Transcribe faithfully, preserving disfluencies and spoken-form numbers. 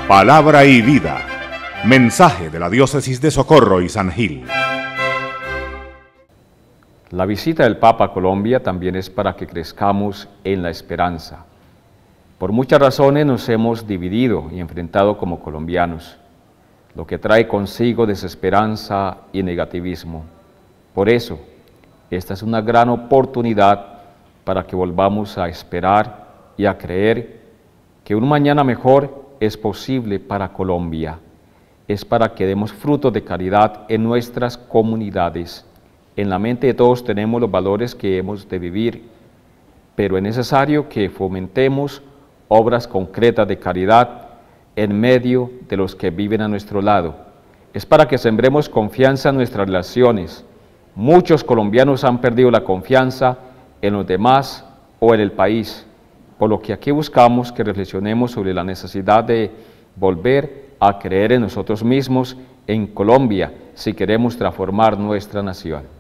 Palabra y vida. Mensaje de la Diócesis de Socorro y San Gil. La visita del Papa a Colombia también es para que crezcamos en la esperanza. Por muchas razones nos hemos dividido y enfrentado como colombianos, lo que trae consigo desesperanza y negativismo. Por eso, esta es una gran oportunidad para que volvamos a esperar y a creer que un mañana mejor es posible para Colombia. Es para que demos frutos de caridad en nuestras comunidades. En la mente de todos tenemos los valores que hemos de vivir, pero es necesario que fomentemos obras concretas de caridad en medio de los que viven a nuestro lado. Es para que sembremos confianza en nuestras relaciones. Muchos colombianos han perdido la confianza en los demás o en el país, por lo que aquí buscamos que reflexionemos sobre la necesidad de volver a creer en nosotros mismos, en Colombia, si queremos transformar nuestra nación.